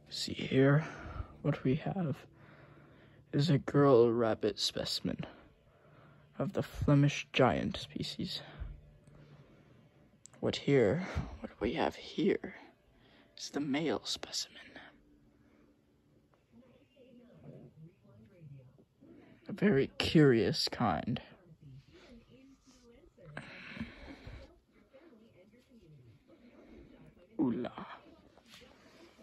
See here, what we have is a girl rabbit specimen of the Flemish giant species. What we have here is the male specimen. A very curious kind. Ooh la.